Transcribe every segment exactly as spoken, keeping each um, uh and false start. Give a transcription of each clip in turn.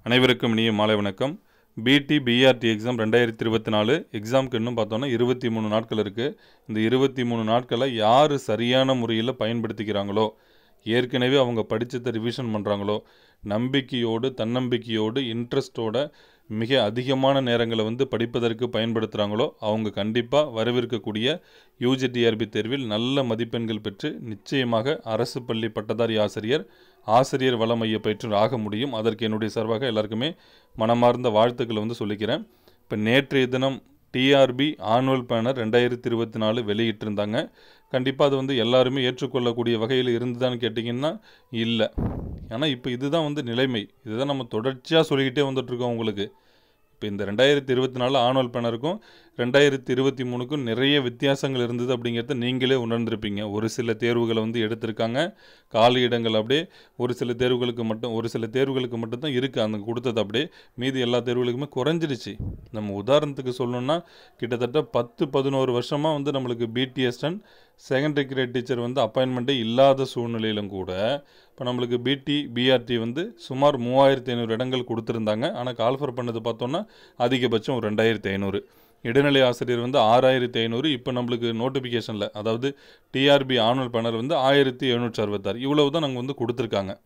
அனைவருக்கும் இனிய மாலை வணக்கம். பிடி பிஆர்டி எக்ஸாம் ரெண்டாயிரத்தி இருபத்தி நாலு எக்ஸாமுக்கு இன்னும் பார்த்தோன்னா இருபத்தி மூணு நாட்கள் இருக்குது. இந்த இருபத்தி மூணு நாட்களை யார் சரியான முறையில் பயன்படுத்திக்கிறாங்களோ, ஏற்கனவே அவங்க படித்ததை ரிவிஷன் பண்ணுறாங்களோ, நம்பிக்கையோடு தன்னம்பிக்கையோடு இன்ட்ரெஸ்ட்டோட மிக அதிகமான நேரங்களை வந்து படிப்பதற்கு பயன்படுத்துகிறாங்களோ, அவங்க கண்டிப்பாக வரவிருக்கக்கூடிய யூஜிடிஆர்பி தேர்வில் நல்ல மதிப்பெண்கள் பெற்று நிச்சயமாக அரசு பள்ளி பட்டதாரி ஆசிரியர் ஆசிரியர் வள மைய பயிற்றுனர் ஆக முடியும். அதற்கு என்னுடைய சார்பாக எல்லாருக்குமே மனமார்ந்த வாழ்த்துக்களை வந்து சொல்லிக்கிறேன். இப்போ நேற்றைய தினம் டிஆர்பி ஆனுவல் பேனர் ரெண்டாயிரத்தி இருபத்தி நாலு வெளியிட்டிருந்தாங்க. கண்டிப்பாக அது வந்து எல்லாருமே ஏற்றுக்கொள்ளக்கூடிய வகையில் இருந்துதான்னு கேட்டிங்கன்னா இல்லை. ஏன்னா இப்போ இதுதான் வந்து நிலைமை. இதுதான் நம்ம தொடர்ச்சியாக சொல்லிக்கிட்டே வந்துட்டுருக்கோம். உங்களுக்கு இப்போ இந்த ரெண்டாயிரத்தி இருபத்தி நாலு ஆனுவல் பேனருக்கும் ரெண்டாயிரத்தி இருபத்தி மூணுக்கும் நிறைய வித்தியாசங்கள் இருந்தது அப்படிங்கிறத நீங்களே உணர்ந்திருப்பீங்க. ஒரு சில தேர்வுகளை வந்து எடுத்திருக்காங்க, காலி இடங்கள் அப்படியே ஒரு சில தேர்வுகளுக்கு மட்டும் ஒரு சில தேர்வுகளுக்கு மட்டும்தான் இருக்குது அந்த கொடுத்தது. அப்படியே மீதி எல்லா தேர்வுகளுக்குமே குறைஞ்சிருச்சு. நம்ம உதாரணத்துக்கு சொல்லணும்னா கிட்டத்தட்ட பத்து பதினோரு வருஷமாக வந்து நம்மளுக்கு BTs and secondary grade teacher வந்து அப்பாயின்மெண்ட்டே இல்லாத சூழ்நிலையிலும் கூட இப்போ நம்மளுக்கு பிடி பிஆர்டி வந்து சுமார் மூவாயிரத்தி ஐநூறு இடங்கள் கொடுத்துருந்தாங்க. ஆனால் கால்ஃபர் பண்ணது பார்த்தோன்னா அதிகபட்சம் ஒரு ரெண்டாயிரத்தி ஐநூறு. இடைநிலை ஆசிரியர் வந்து ஆறாயிரத்தி ஐநூறு. இப்போ நம்மளுக்கு நோட்டிஃபிகேஷனில் அதாவது டிஆர்பி ஆனுவல் பேனர் வந்து ஆயிரத்தி எழுநூற்றி அறுபத்தாறு இவ்வளவு தான் நாங்கள் வந்து கொடுத்துருக்காங்க.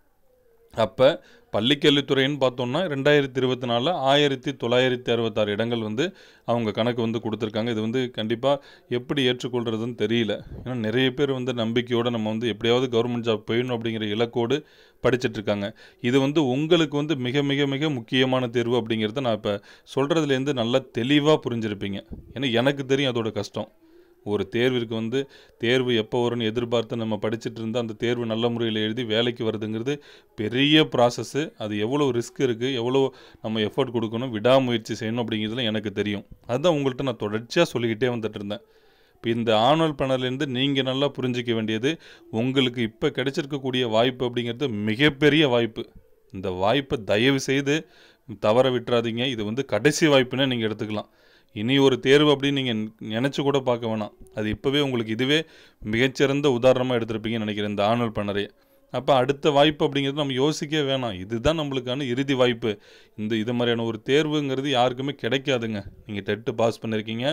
அப்போ பள்ளிக்கல்வித்துறைன்னு பார்த்தோம்னா ரெண்டாயிரத்தி இருபத்தி நாலில் ஆயிரத்தி தொள்ளாயிரத்தி அறுபத்தாறு இடங்கள் வந்து அவங்க கணக்கு வந்து கொடுத்துருக்காங்க. இது வந்து கண்டிப்பாக எப்படி ஏற்றுக்கொள்கிறதுன்னு தெரியல. ஏன்னா நிறைய பேர் வந்து நம்பிக்கையோடு நம்ம வந்து எப்படியாவது கவர்மெண்ட் ஜாப் போயிடணும் அப்படிங்கிற இலக்கோடு படிச்சுட்ருக்காங்க. இது வந்து உங்களுக்கு வந்து மிக மிக மிக முக்கியமான தேர்வு அப்படிங்கிறத நான் இப்போ சொல்கிறதுலேருந்து நல்லா தெளிவாக புரிஞ்சிருப்பீங்க. ஏன்னா எனக்கு தெரியும் அதோட கஷ்டம். ஒரு தேர்விற்கு வந்து தேர்வு எப்போ வரும்னு எதிர்பார்த்து நம்ம படிச்சுட்டு இருந்தால் அந்த தேர்வு நல்ல முறையில் எழுதி வேலைக்கு வருதுங்கிறது பெரிய ப்ராசஸ்ஸு. அது எவ்வளோ ரிஸ்க் இருக்குது, எவ்வளோ நம்ம எஃபர்ட் கொடுக்கணும், விடாமுயற்சி செய்யணும் அப்படிங்கிறதுல எனக்கு தெரியும். அதுதான் உங்கள்கிட்ட நான் தொடர்ச்சியாக சொல்லிக்கிட்டே வந்துட்டு இருந்தேன். இப்போ இந்த ஆனுவல் பேனர்லேருந்து நீங்கள் நல்லா புரிஞ்சிக்க வேண்டியது, உங்களுக்கு இப்போ கிடைச்சிருக்கக்கூடிய வாய்ப்பு அப்படிங்கிறது மிகப்பெரிய வாய்ப்பு. இந்த வாய்ப்பை தயவு செய்து தவற விட்டுறாதீங்க. இது வந்து கடைசி வாய்ப்புன்னு நீங்கள் எடுத்துக்கலாம். இனி ஒரு தேர்வு அப்படின்னு நீங்கள் நினச்சி கூட பார்க்க வேணாம். அது இப்போவே உங்களுக்கு இதுவே மிகச்சிறந்த உதாரணமாக எடுத்திருப்பீங்கன்னு நினைக்கிறேன் இந்த ஆனுவல் பேனரே. அப்போ அடுத்த வாய்ப்பு அப்படிங்கிறது நம்ம யோசிக்கவே வேணாம். இதுதான் நம்மளுக்கான இறுதி வாய்ப்பு. இந்த இது மாதிரியான ஒரு தேர்வுங்கிறது யாருக்குமே கிடைக்காதுங்க. நீங்கள் டெட்டு பாஸ் பண்ணியிருக்கீங்க,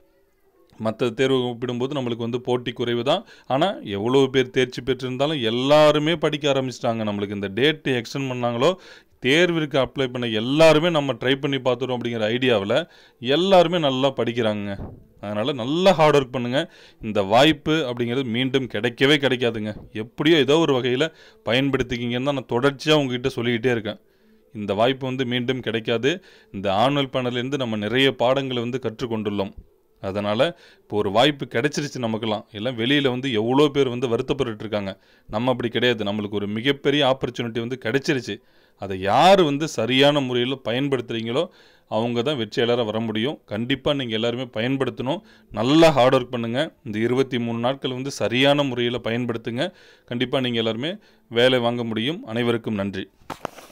மற்ற தேர்வு ஒப்பிடும்போது நம்மளுக்கு வந்து போட்டி குறைவு தான். ஆனால் எவ்வளோ பேர் தேர்ச்சி பெற்றிருந்தாலும் எல்லாருமே படிக்க ஆரம்பிச்சிட்டாங்க. நம்மளுக்கு இந்த டேட்டு எக்ஸ்டெண்ட் பண்ணாங்களோ தேர்விற்கு அப்ளை பண்ண எல்லாருமே நம்ம ட்ரை பண்ணி பார்த்துட்டோம் அப்படிங்கிற ஐடியாவில் எல்லாருமே நல்லா படிக்கிறாங்க. அதனால் நல்லா ஹார்ட் ஒர்க் பண்ணுங்கள். இந்த வாய்ப்பு அப்படிங்கிறது மீண்டும் கிடைக்கவே கிடைக்காதுங்க. எப்படியோ ஏதோ ஒரு வகையில் பயன்படுத்திக்கிங்கன்னு தான் நான் தொடர்ச்சியாக உங்ககிட்ட சொல்லிக்கிட்டே இருக்கேன். இந்த வாய்ப்பு வந்து மீண்டும் கிடைக்காது. இந்த ஆனுவல் பேனர்லேருந்து நம்ம நிறைய பாடங்களை வந்து கற்றுக்கொண்டுள்ளோம். அதனால் இப்போ ஒரு வாய்ப்பு கிடைச்சிருச்சு நமக்கெல்லாம். எல்லாம் வெளியில் வந்து எவ்வளோ பேர் வந்து வருத்தப்பட்டு இருக்காங்க. நம்ம அப்படி கிடையாது. நம்மளுக்கு ஒரு மிகப்பெரிய ஆப்பர்ச்சுனிட்டி வந்து கிடைச்சிருச்சு. அதை யார் வந்து சரியான முறையில் பயன்படுத்துகிறீங்களோ அவங்க தான் வெற்றியாளராக வர முடியும். கண்டிப்பாக நீங்கள் எல்லாருமே பயன்படுத்தணும். நல்லா ஹார்ட் ஒர்க் பண்ணுங்கள். இந்த இருபத்தி மூணு நாட்கள் வந்து சரியான முறையில் பயன்படுத்துங்க. கண்டிப்பாக நீங்கள் எல்லாருமே வேலை வாங்க முடியும். அனைவருக்கும் நன்றி.